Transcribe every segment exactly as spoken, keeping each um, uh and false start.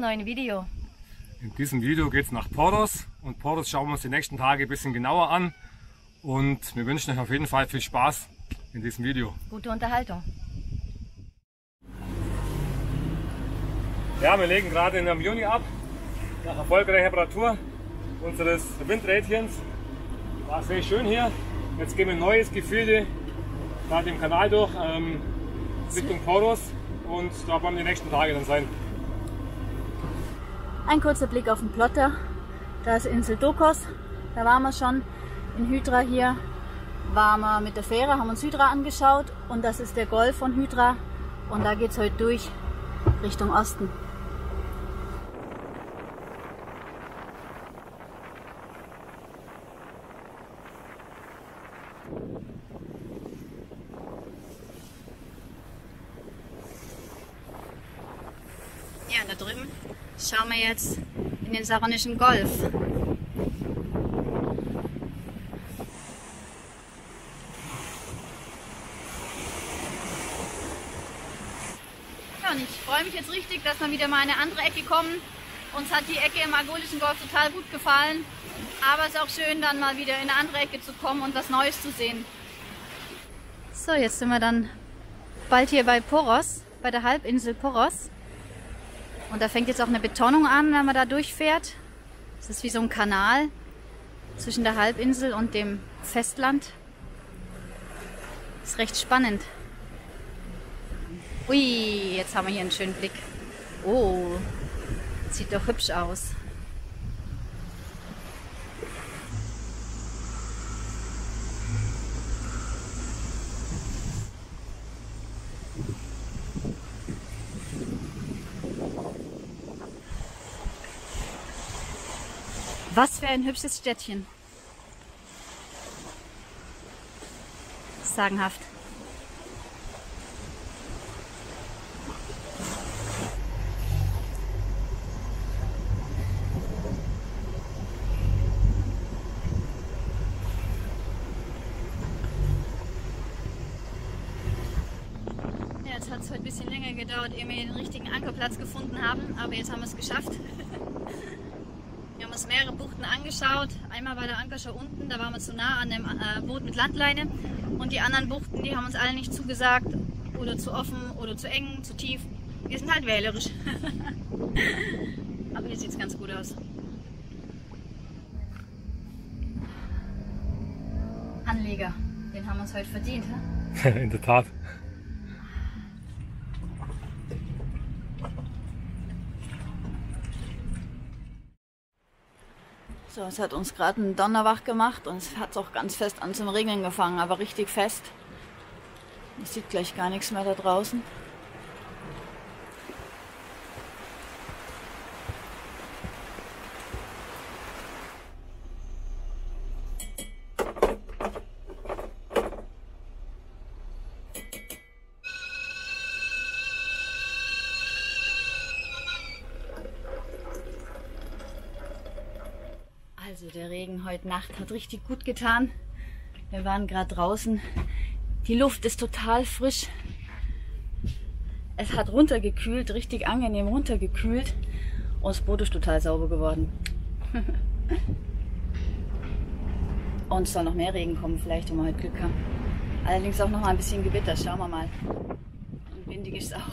neuen Video. In diesem Video geht es nach Poros und Poros schauen wir uns die nächsten Tage ein bisschen genauer an und wir wünschen euch auf jeden Fall viel Spaß in diesem Video. Gute Unterhaltung. Ja, wir legen gerade in einem Juni ab, nach erfolgreicher Reparatur unseres Windrädchens. War sehr schön hier. Jetzt gehen wir ein neues Gefilde gerade im Kanal durch ähm, Richtung Poros und da werden die nächsten Tage dann sein. Ein kurzer Blick auf den Plotter. Da ist Insel Dokos. Da waren wir schon. In Hydra hier waren wir mit der Fähre, haben uns Hydra angeschaut und das ist der Golf von Hydra und da geht es heute durch Richtung Osten. Ja, da drüben schauen wir jetzt in den Saronischen Golf. Ja, und ich freue mich jetzt richtig, dass wir wieder mal in eine andere Ecke kommen. Uns hat die Ecke im Argolischen Golf total gut gefallen. Aber es ist auch schön, dann mal wieder in eine andere Ecke zu kommen und was Neues zu sehen. So, jetzt sind wir dann bald hier bei Poros, bei der Halbinsel Poros. Und da fängt jetzt auch eine Betonung an, wenn man da durchfährt. Es ist wie so ein Kanal zwischen der Halbinsel und dem Festland. Ist recht spannend. Ui, jetzt haben wir hier einen schönen Blick. Oh, sieht doch hübsch aus. Was für ein hübsches Städtchen. Sagenhaft. Ja, jetzt hat es heute ein bisschen länger gedauert, ehe wir den richtigen Ankerplatz gefunden haben, aber jetzt haben wir es geschafft. Wir haben uns mehrere Buchten angeschaut. Einmal war der Ankerschau unten, da waren wir zu nah an dem äh, Boot mit Landleine. Und die anderen Buchten, die haben uns alle nicht zugesagt. Oder zu offen, oder zu eng, zu tief. Wir sind halt wählerisch. Aber hier sieht es ganz gut aus. Anleger, den haben wir uns heute verdient. He? In der Tat. So, es hat uns gerade einen Donner wach gemacht und es hat auch ganz fest an zum Regnen gefangen, aber richtig fest. Man sieht gleich gar nichts mehr da draußen. Also der Regen heute Nacht hat richtig gut getan. Wir waren gerade draußen. Die Luft ist total frisch. Es hat runtergekühlt, richtig angenehm runtergekühlt. Und das Boot ist total sauber geworden. Und es soll noch mehr Regen kommen, vielleicht, wenn wir heute Glück haben. Allerdings auch noch mal ein bisschen Gewitter, schauen wir mal. Und windig ist es auch.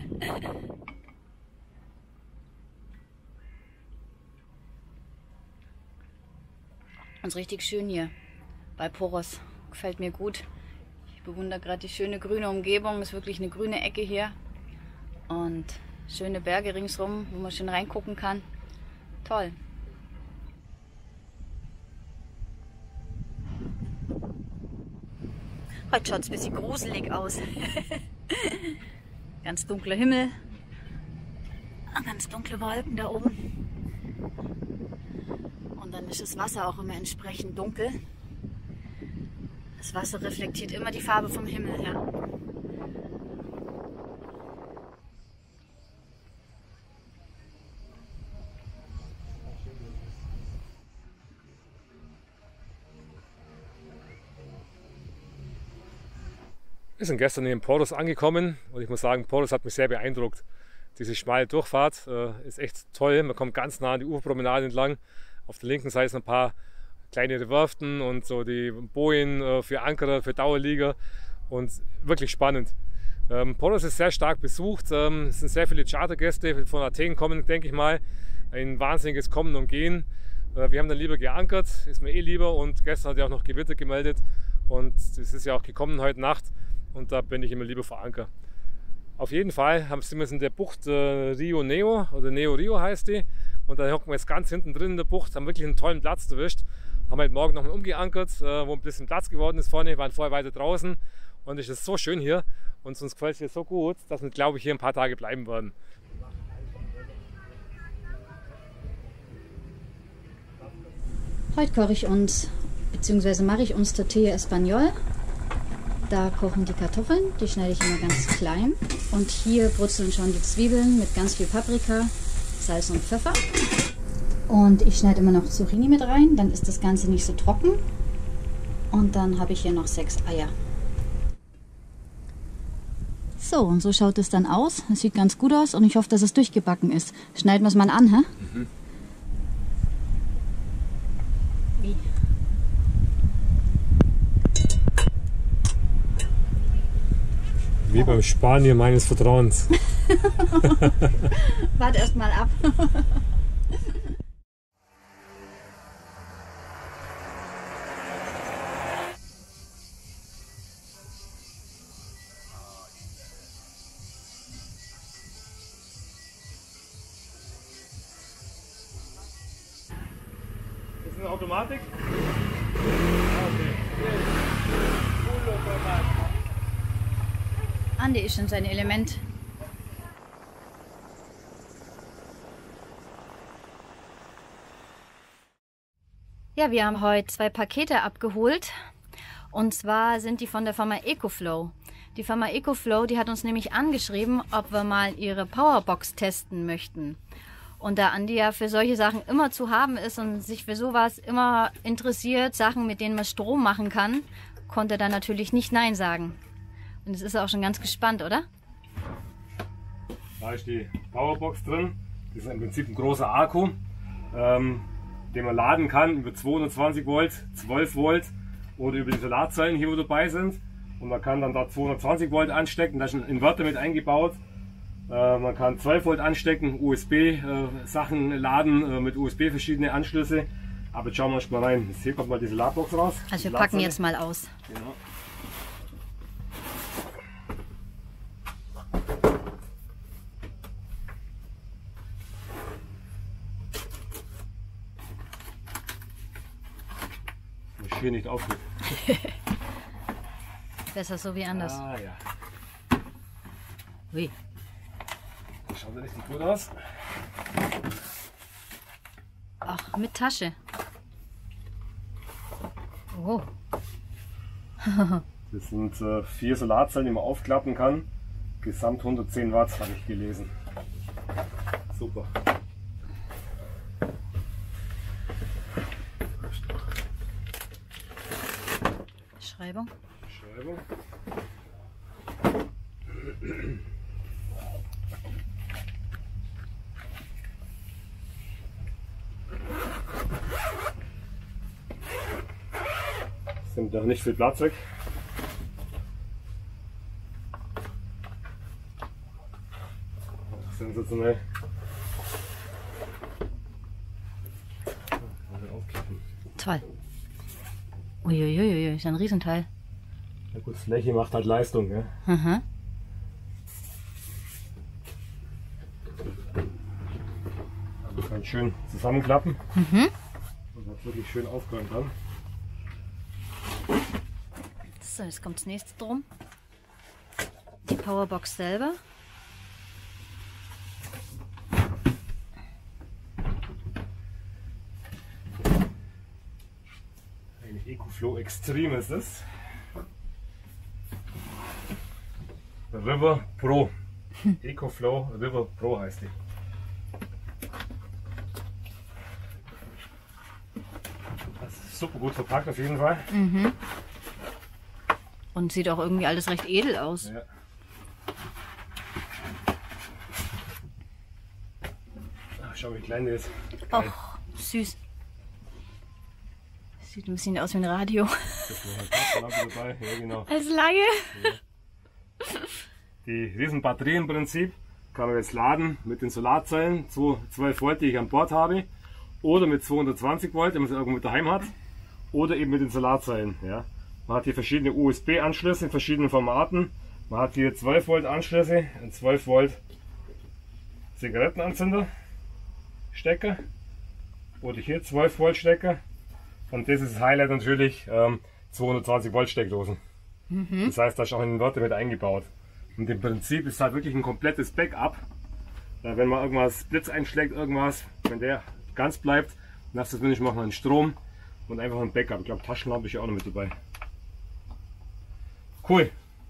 Und es ist richtig schön hier bei Poros. Gefällt mir gut. Ich bewundere gerade die schöne grüne Umgebung. Es ist wirklich eine grüne Ecke hier. Und schöne Berge ringsrum, wo man schön reingucken kann. Toll. Heute schaut es ein bisschen gruselig aus. Ganz dunkler Himmel. Ganz dunkle Wolken da oben. Und dann ist das Wasser auch immer entsprechend dunkel. Das Wasser reflektiert immer die Farbe vom Himmel her. Wir sind gestern in Poros angekommen und ich muss sagen, Poros hat mich sehr beeindruckt. Diese schmale Durchfahrt äh, ist echt toll. Man kommt ganz nah an die Uferpromenade entlang. Auf der linken Seite sind ein paar kleinere Werften und so die Bojen äh, für Ankerer, für Dauerlieger und wirklich spannend. Ähm, Poros ist sehr stark besucht. Ähm, es sind sehr viele Chartergäste von Athen kommen, denke ich mal. Ein wahnsinniges Kommen und Gehen. Äh, wir haben dann lieber geankert, ist mir eh lieber, und gestern hat ja auch noch Gewitter gemeldet und es ist ja auch gekommen heute Nacht und da bin ich immer lieber vor Anker. Auf jeden Fall sind wir in der Bucht äh, Rio Neo oder Neo Rio heißt die, und da hocken wir jetzt ganz hinten drin in der Bucht, haben wirklich einen tollen Platz erwischt. Haben heute Morgen nochmal umgeankert, äh, wo ein bisschen Platz geworden ist vorne, waren vorher weiter draußen und es ist so schön hier und uns gefällt es hier so gut, dass wir, glaube ich, hier ein paar Tage bleiben werden. Heute koche ich uns, beziehungsweise mache ich uns Tortilla Español. Da kochen die Kartoffeln, die schneide ich immer ganz klein. Und hier brutzeln schon die Zwiebeln mit ganz viel Paprika, Salz und Pfeffer. Und ich schneide immer noch Zucchini mit rein, dann ist das Ganze nicht so trocken. Und dann habe ich hier noch sechs Eier. So, und so schaut es dann aus. Es sieht ganz gut aus und ich hoffe, dass es durchgebacken ist. Schneiden wir es mal an, hä? Mhm. Wie? Wie beim Spanier meines Vertrauens. Warte erst mal ab. Ist eine Automatik? Andi ist schon sein Element. Ja, wir haben heute zwei Pakete abgeholt. Und zwar sind die von der Firma EcoFlow. Die Firma EcoFlow, die hat uns nämlich angeschrieben, ob wir mal ihre Powerbox testen möchten. Und da Andi ja für solche Sachen immer zu haben ist und sich für sowas immer interessiert, Sachen, mit denen man Strom machen kann, konnte er dann natürlich nicht Nein sagen. Und jetzt ist er auch schon ganz gespannt, oder? Da ist die Powerbox drin. Das ist im Prinzip ein großer Akku, ähm, den man laden kann über zweihundertzwanzig Volt, zwölf Volt oder über die Solarzellen hier, wo dabei sind. Und man kann dann da zweihundertzwanzig Volt anstecken, da ist ein Inverter mit eingebaut. Äh, man kann zwölf Volt anstecken, U S B-Sachen äh, laden äh, mit U S B verschiedene Anschlüsse. Aber jetzt schauen wir mal rein. Jetzt hier kommt mal diese Ladbox raus. Also wir packen jetzt mal aus. Genau. Muss hier nicht aufgehen. Besser so wie anders. Ah ja. Ui. Das schaut richtig gut aus. Ach, mit Tasche. Oh. Das sind äh, vier Solarzellen, die man aufklappen kann. Gesamt hundertzehn Watt, habe ich gelesen. Super. Beschreibung. Beschreibung. Nimmt da nicht viel Platz weg. Sensationell. Toll. Uiuiui, ist ein Riesenteil. Ja gut, Fläche macht halt Leistung, gell? Mhm. Also kann schön zusammenklappen. Mhm. Und hat wirklich schön aufgeräumt dann. So, jetzt kommt das nächste drum. Die Powerbox selber. Eine EcoFlow Extreme ist es. River Pro. EcoFlow River Pro heißt die. Das ist super gut verpackt auf jeden Fall. Mhm. Und sieht auch irgendwie alles recht edel aus. Ja. Schau, wie klein der ist. Oh, süß. Sieht ein bisschen aus wie ein Radio. Dabei. Ja, genau. Als Laie. Ja. Die Riesenbatterie im Prinzip kann man jetzt laden mit den Solarzellen, zwölf Volt, die ich an Bord habe, oder mit zweihundertzwanzig Volt, wenn man sie irgendwo mit daheim hat, oder eben mit den Solarzellen. Ja. Man hat hier verschiedene U S B-Anschlüsse in verschiedenen Formaten. Man hat hier zwölf Volt Anschlüsse, einen zwölf Volt Zigarettenanzünder Stecker oder hier zwölf Volt Stecker. Und das ist das Highlight natürlich, ähm, zweihundertzwanzig Volt Steckdosen. Mhm. Das heißt, da ist auch ein Inverter mit eingebaut. Und im Prinzip ist halt wirklich ein komplettes Backup. Äh, wenn man irgendwas Blitz einschlägt, irgendwas, wenn der ganz bleibt, dann hast du das nicht noch einen Strom und einfach ein Backup. Ich glaube, Taschenlampe ist ja auch noch mit dabei. Cool.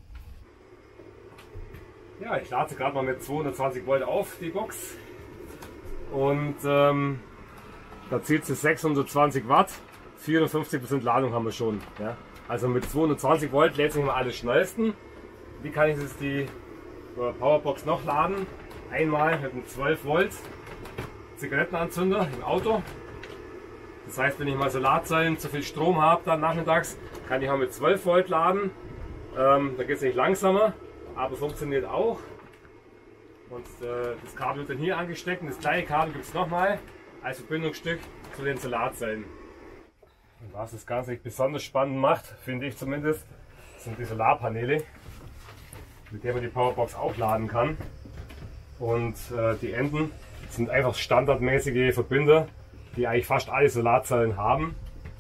Ja, ich lade sie gerade mal mit zweihundertzwanzig Volt auf, die Box. Und ähm, da zieht sie sechshundertzwanzig Watt. vierundfünfzig Prozent Ladung haben wir schon. Ja. Also mit zweihundertzwanzig Volt lädt sich mal alles schnellsten. Wie kann ich jetzt die Powerbox noch laden? Einmal mit einem zwölf Volt Zigarettenanzünder im Auto. Das heißt, wenn ich mal Solarzellen zu viel Strom habe, dann nachmittags, kann ich auch mit zwölf Volt laden. Ähm, da geht es nicht langsamer, aber es funktioniert auch. Und äh, das Kabel wird dann hier angesteckt und das gleiche Kabel gibt es nochmal als Verbindungsstück zu den Solarzellen. Und was das Ganze nicht besonders spannend macht, finde ich zumindest, sind die Solarpaneele, mit denen man die Powerbox auch laden kann. Und äh, die Enden sind einfach standardmäßige Verbinder, die eigentlich fast alle Solarzellen haben.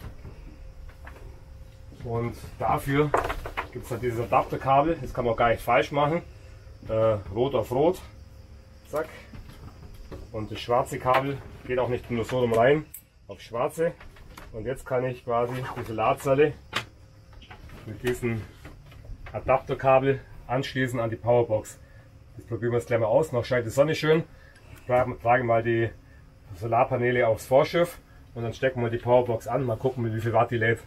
Und dafür gibt es halt dieses Adapterkabel, das kann man auch gar nicht falsch machen. Äh, rot auf rot, zack. Und das schwarze Kabel geht auch nicht nur so rum rein, auf schwarze. Und jetzt kann ich quasi die Solarzelle mit diesem Adapterkabel anschließen an die Powerbox. Das probieren wir jetzt gleich mal aus. Noch scheint die Sonne schön. Ich trage mal die Solarpaneele aufs Vorschiff und dann stecken wir die Powerbox an. Mal gucken, mit wie viel Watt die lädt.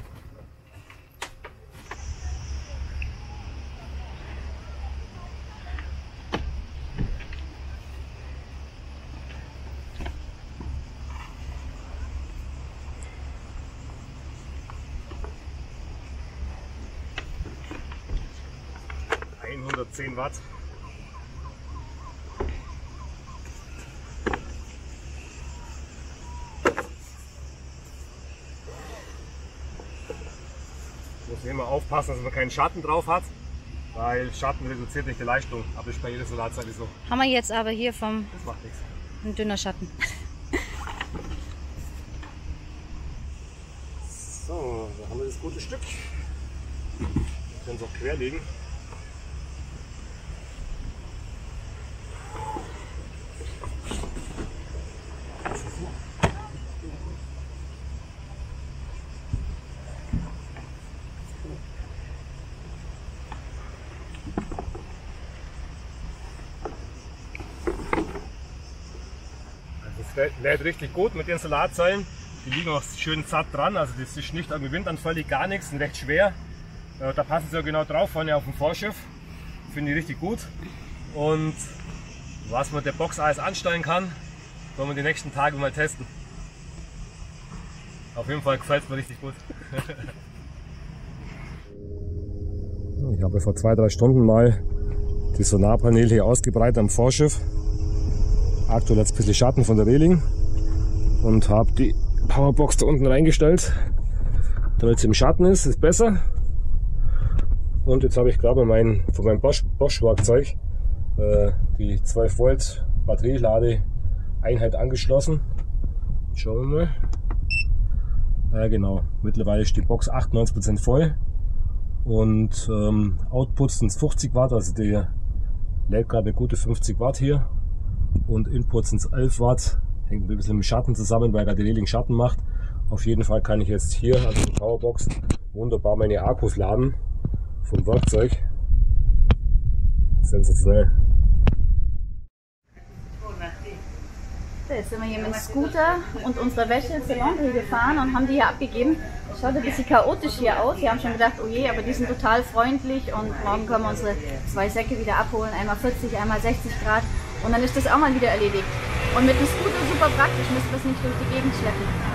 hundertzehn Watt. Muss immer aufpassen, dass man keinen Schatten drauf hat, weil Schatten reduziert nicht die Leistung, aber das ist bei jeder Solarzelle so. Haben wir jetzt aber hier vom Das macht nichts. ein dünner Schatten. So, da haben wir das gute Stück. Wir können es auch quer legen. Das lädt richtig gut mit den Solarzellen. Die liegen auch schön satt dran, also das ist nicht irgendwie windanfällig, gar nichts, sind recht schwer. Da passen sie ja genau drauf, vorne auf dem Vorschiff. Finde ich richtig gut. Und was man der Box alles anstellen kann, wollen wir die nächsten Tage mal testen. Auf jeden Fall gefällt es mir richtig gut. Ich habe vor zwei, drei Stunden mal die Solarpaneele hier ausgebreitet am Vorschiff. Aktuell hat es ein bisschen Schatten von der Reling und habe die Powerbox da unten reingestellt, damit sie im Schatten ist, ist besser. Und jetzt habe ich gerade mein, von meinem Bosch, Bosch Werkzeug äh, die zwölf Volt Batterielade-Einheit angeschlossen. Schauen wir mal. Ja genau, mittlerweile ist die Box achtundneunzig Prozent voll und ähm, Output sind fünfzig Watt, also die lädt gerade gute fünfzig Watt hier. Und Input sind elf Watt, hängt ein bisschen mit dem Schatten zusammen, weil gerade die Reling Schatten macht. Auf jeden Fall kann ich jetzt hier an der Powerbox wunderbar meine Akkus laden vom Werkzeug. Sensationell. So, jetzt sind wir hier mit dem Scooter und unserer Wäsche zur Laundry gefahren und haben die hier abgegeben. Schaut ein bisschen chaotisch hier aus. Wir haben schon gedacht, oh je, aber die sind total freundlich und morgen können wir unsere zwei Säcke wieder abholen. Einmal vierzig, einmal sechzig Grad und dann ist das auch mal wieder erledigt. Und mit dem Scooter super praktisch, müsst ihr das nicht durch die Gegend schleppen.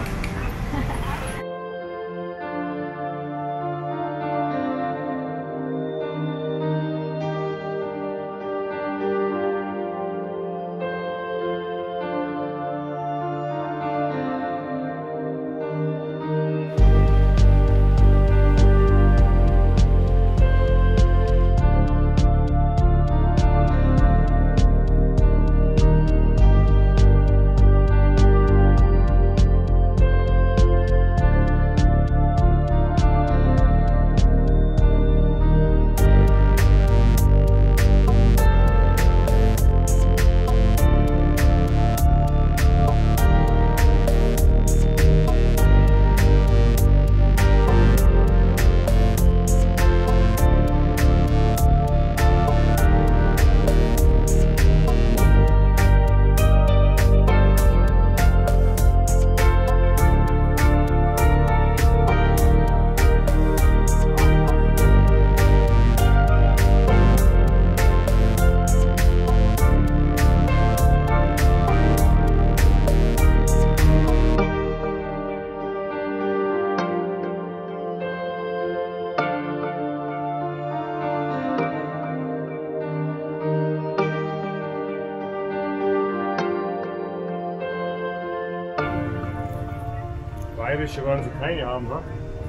Bayerische wollen sie keine haben, wa?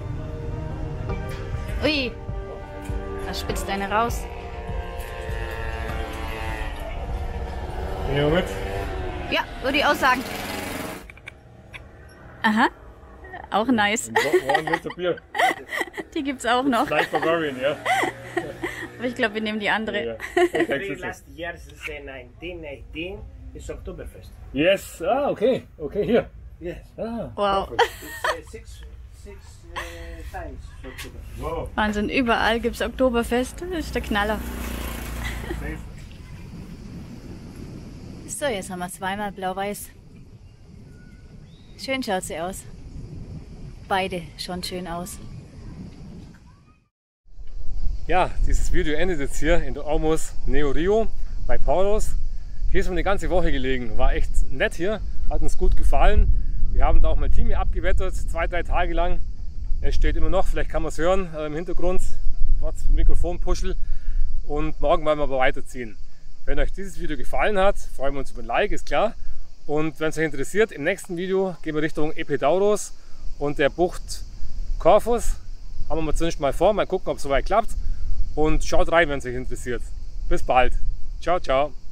Ui, da spitzt eine raus. Nehmen wir mit. Ja, würde ich auch sagen. Aha, auch nice. One Liter Bier. Die gibt's auch noch. Like Bavarian, ja. Aber ich glaube, wir nehmen die andere. Ja. Okay, Last year, nineteen nineteen, is Oktoberfest. yes, ah, okay, okay, hier. Yes. Ah, Wow. perfect. It's uh, six, six uh, times Oktoberfest. Wow. Wahnsinn, überall gibt's Oktoberfest. Das ist der Knaller. So, jetzt haben wir zweimal blau-weiß. Schön schaut sie aus. Beide schon schön aus. Ja, dieses Video endet jetzt hier in der Ormus Neo Rio bei Paulos. Hier sind wir eine ganze Woche gelegen. War echt nett hier, hat uns gut gefallen. Wir haben da auch mal Team hier abgewettert, zwei, drei Tage lang. Es steht immer noch, vielleicht kann man es hören äh, im Hintergrund, trotz Mikrofonpuschel. Und morgen wollen wir aber weiterziehen. Wenn euch dieses Video gefallen hat, freuen wir uns über ein Like, ist klar. Und wenn es euch interessiert, im nächsten Video gehen wir Richtung Epidauros und der Bucht Corfus. Haben wir mal zunächst mal vor, mal gucken, ob es soweit klappt. Und schaut rein, wenn es euch interessiert. Bis bald. Ciao, ciao.